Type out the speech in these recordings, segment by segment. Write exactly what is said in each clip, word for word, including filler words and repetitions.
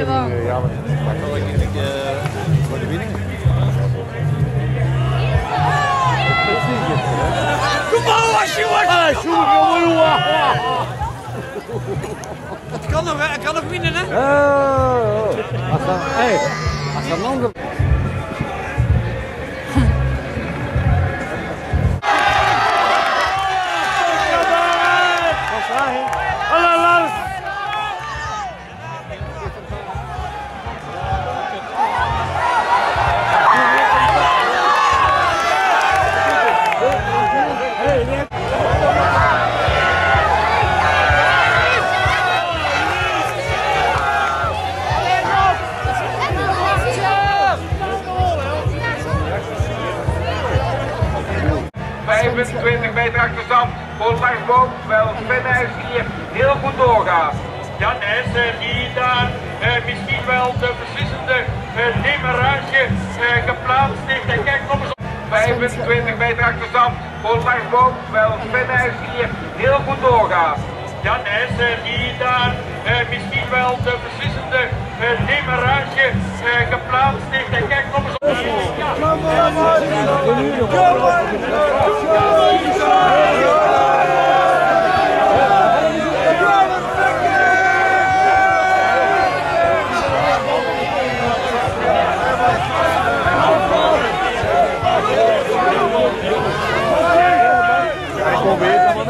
gedaan. Ja, maar dat kan ik niet voor de winning. Kom op, als je wordt! Het kan nog, het kan nog winnen, hè? Oh, als dat, hey, als dat lang. vijfentwintig meter achterstand voor Langsboom, wel Venijs hier heel goed doorgaat. Jan Hessen die daar uh, misschien wel de beslissende uh, demarrage uh, geplaatst heeft. En kijk nog eens op. vijfentwintig meter achterstand voor Langsboom, wel Venijs hier heel goed doorgaat. Jan Hessen die daar uh, misschien wel de beslissende uh, demarrage uh, geplaatst heeft. En kijk nog eens op.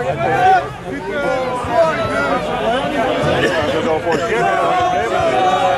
Dat is al voor het